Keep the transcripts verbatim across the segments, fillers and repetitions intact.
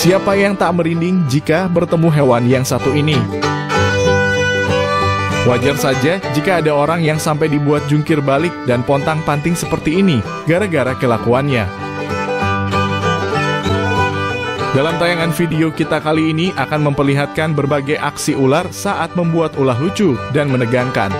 Siapa yang tak merinding jika bertemu hewan yang satu ini? Wajar saja jika ada orang yang sampai dibuat jungkir balik dan pontang-panting seperti ini gara-gara kelakuannya. Dalam tayangan video kita kali ini akan memperlihatkan berbagai aksi ular saat membuat ulah lucu dan menegangkan.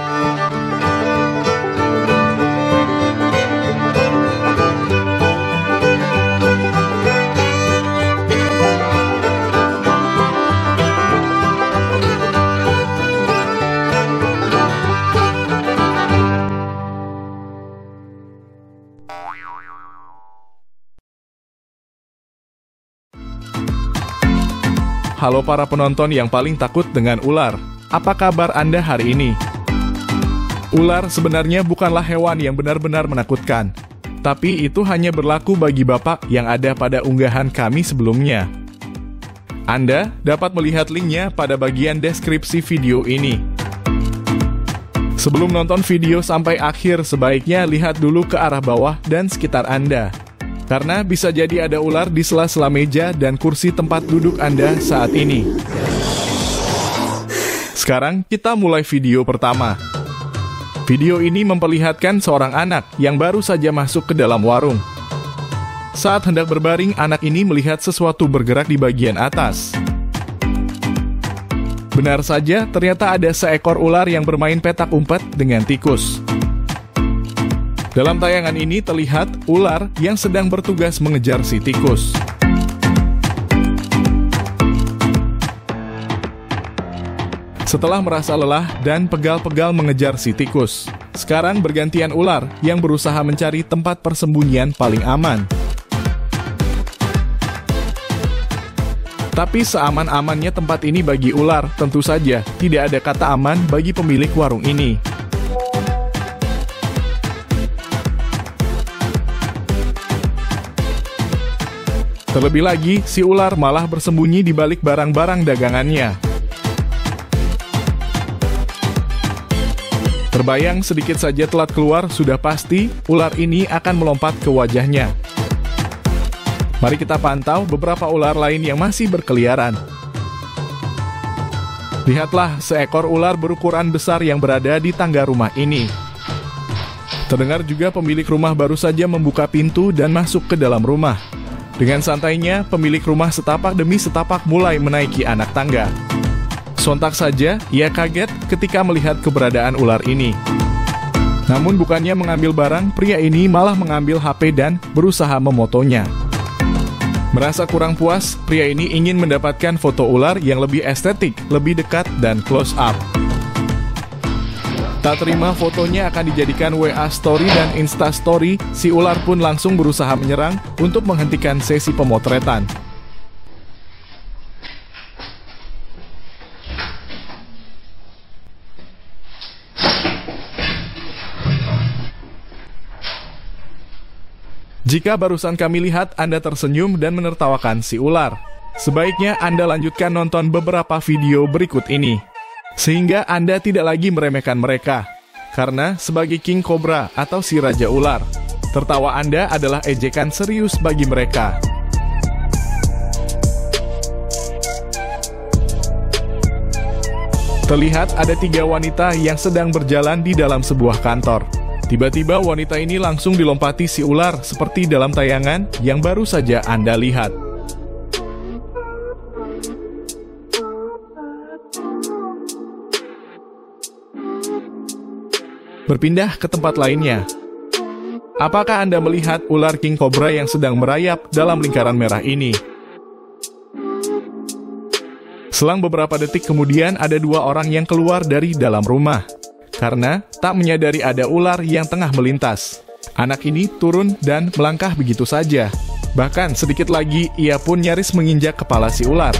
Halo para penonton yang paling takut dengan ular, apa kabar Anda hari ini? Ular sebenarnya bukanlah hewan yang benar-benar menakutkan, tapi itu hanya berlaku bagi Bapak yang ada pada unggahan kami sebelumnya. Anda dapat melihat linknya pada bagian deskripsi video ini. Sebelum nonton video sampai akhir, sebaiknya lihat dulu ke arah bawah dan sekitar Anda. Karena bisa jadi ada ular di sela-sela meja dan kursi tempat duduk Anda saat ini. Sekarang kita mulai video pertama. Video ini memperlihatkan seorang anak yang baru saja masuk ke dalam warung. Saat hendak berbaring, anak ini melihat sesuatu bergerak di bagian atas. Benar saja, ternyata ada seekor ular yang bermain petak umpet dengan tikus. Dalam tayangan ini terlihat ular yang sedang bertugas mengejar si tikus. Setelah merasa lelah dan pegal-pegal mengejar si tikus, sekarang bergantian ular yang berusaha mencari tempat persembunyian paling aman. Tapi seaman-amannya tempat ini bagi ular, tentu saja tidak ada kata aman bagi pemilik warung ini. Terlebih lagi, si ular malah bersembunyi di balik barang-barang dagangannya. Terbayang sedikit saja telat keluar, sudah pasti ular ini akan melompat ke wajahnya. Mari kita pantau beberapa ular lain yang masih berkeliaran. Lihatlah seekor ular berukuran besar yang berada di tangga rumah ini. Terdengar juga pemilik rumah baru saja membuka pintu dan masuk ke dalam rumah. Dengan santainya, pemilik rumah setapak demi setapak mulai menaiki anak tangga. Sontak saja, ia kaget ketika melihat keberadaan ular ini. Namun bukannya mengambil barang, pria ini malah mengambil H P dan berusaha memotonya. Merasa kurang puas, pria ini ingin mendapatkan foto ular yang lebih estetik, lebih dekat, dan close up. Tak terima fotonya akan dijadikan W A story dan Insta story, si ular pun langsung berusaha menyerang untuk menghentikan sesi pemotretan. Jika barusan kami lihat Anda tersenyum dan menertawakan si ular, sebaiknya Anda lanjutkan nonton beberapa video berikut ini. Sehingga Anda tidak lagi meremehkan mereka. Karena sebagai King Cobra atau si Raja Ular, tertawa Anda adalah ejekan serius bagi mereka. Terlihat ada tiga wanita yang sedang berjalan di dalam sebuah kantor. Tiba-tiba wanita ini langsung dilompati si ular seperti dalam tayangan yang baru saja Anda lihat. Berpindah ke tempat lainnya. Apakah Anda melihat ular King Cobra yang sedang merayap dalam lingkaran merah ini? Selang beberapa detik kemudian ada dua orang yang keluar dari dalam rumah. Karena tak menyadari ada ular yang tengah melintas. Anak ini turun dan melangkah begitu saja. Bahkan sedikit lagi ia pun nyaris menginjak kepala si ular.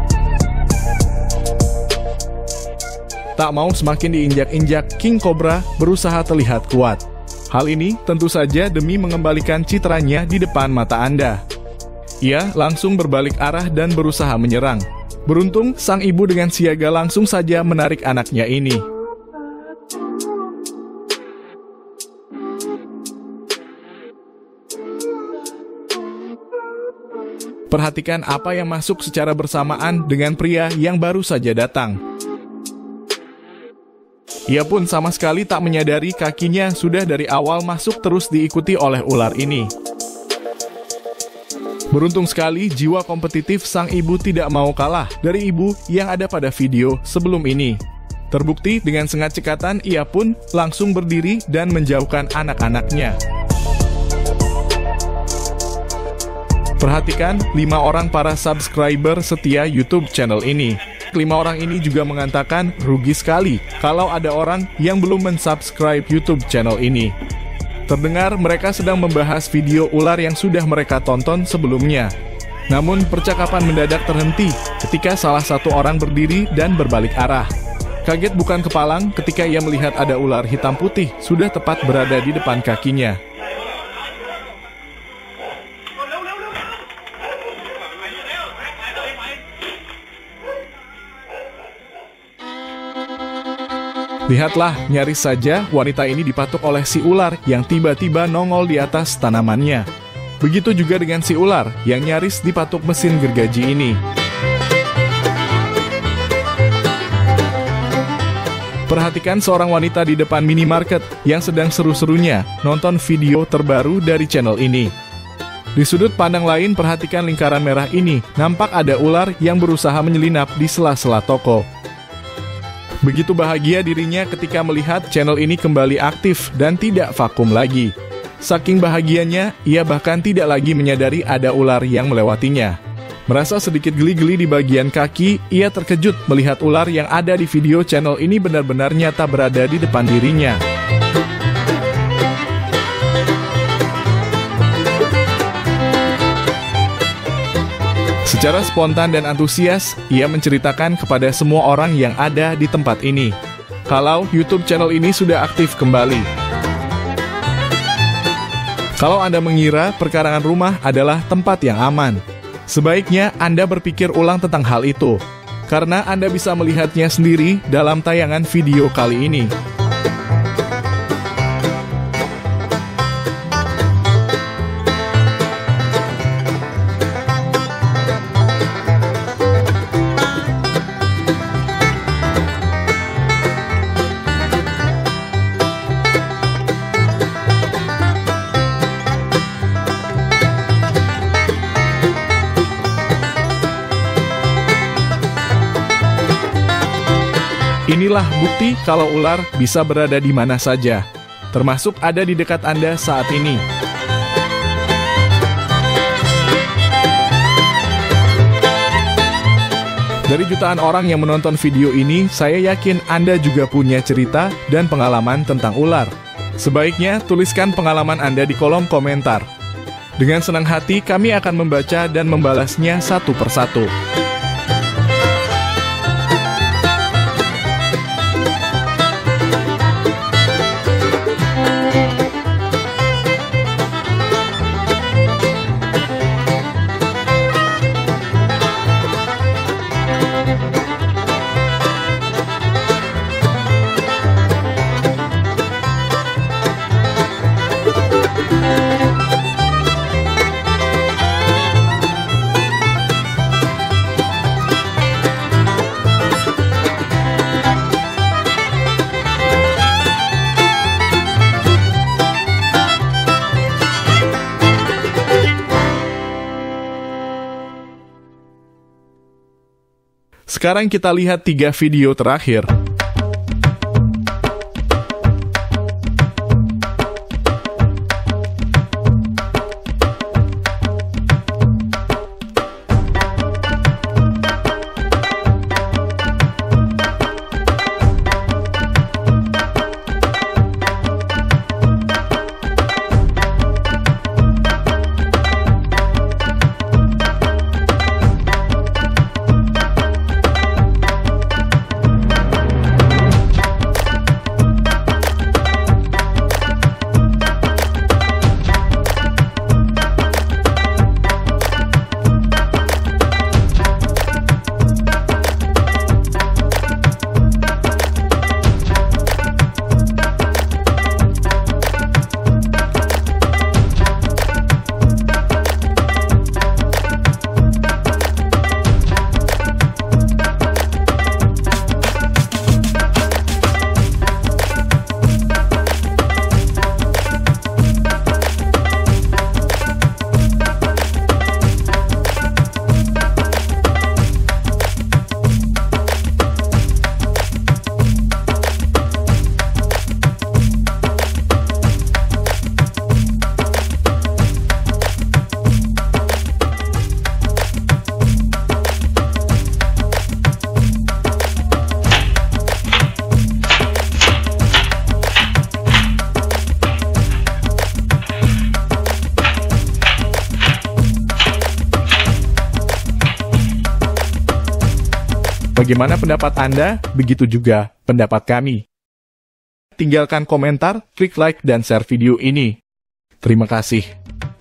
Tak mau semakin diinjak-injak, King Cobra berusaha terlihat kuat. Hal ini tentu saja demi mengembalikan citranya di depan mata Anda. Ia langsung berbalik arah dan berusaha menyerang. Beruntung, sang ibu dengan siaga langsung saja menarik anaknya ini. Perhatikan apa yang masuk secara bersamaan dengan pria yang baru saja datang. Ia pun sama sekali tak menyadari kakinya sudah dari awal masuk terus diikuti oleh ular ini. Beruntung sekali jiwa kompetitif sang ibu tidak mau kalah dari ibu yang ada pada video sebelum ini. Terbukti dengan sengat cekatan ia pun langsung berdiri dan menjauhkan anak-anaknya. Perhatikan lima orang para subscriber setia YouTube channel ini. Kelima orang ini juga mengatakan rugi sekali kalau ada orang yang belum mensubscribe YouTube channel ini. Terdengar mereka sedang membahas video ular yang sudah mereka tonton sebelumnya. Namun percakapan mendadak terhenti ketika salah satu orang berdiri dan berbalik arah. Kaget bukan kepalang ketika ia melihat ada ular hitam putih sudah tepat berada di depan kakinya. Lihatlah, nyaris saja wanita ini dipatuk oleh si ular yang tiba-tiba nongol di atas tanamannya. Begitu juga dengan si ular yang nyaris dipatuk mesin gergaji ini. Perhatikan seorang wanita di depan minimarket yang sedang seru-serunya nonton video terbaru dari channel ini. Di sudut pandang lain, perhatikan lingkaran merah ini, nampak ada ular yang berusaha menyelinap di sela-sela toko. Begitu bahagia dirinya ketika melihat channel ini kembali aktif dan tidak vakum lagi. Saking bahagianya, ia bahkan tidak lagi menyadari ada ular yang melewatinya. Merasa sedikit geli-geli di bagian kaki, ia terkejut melihat ular yang ada di video channel ini benar-benar nyata berada di depan dirinya. Secara spontan dan antusias, ia menceritakan kepada semua orang yang ada di tempat ini kalau YouTube channel ini sudah aktif kembali. Kalau Anda mengira perkarangan rumah adalah tempat yang aman, sebaiknya Anda berpikir ulang tentang hal itu, karena Anda bisa melihatnya sendiri dalam tayangan video kali ini. Inilah bukti kalau ular bisa berada di mana saja, termasuk ada di dekat Anda saat ini. Dari jutaan orang yang menonton video ini, saya yakin Anda juga punya cerita dan pengalaman tentang ular. Sebaiknya tuliskan pengalaman Anda di kolom komentar. Dengan senang hati kami akan membaca dan membalasnya satu persatu. Sekarang kita lihat tiga video terakhir. Bagaimana pendapat Anda? Begitu juga pendapat kami. Tinggalkan komentar, klik like, dan share video ini. Terima kasih.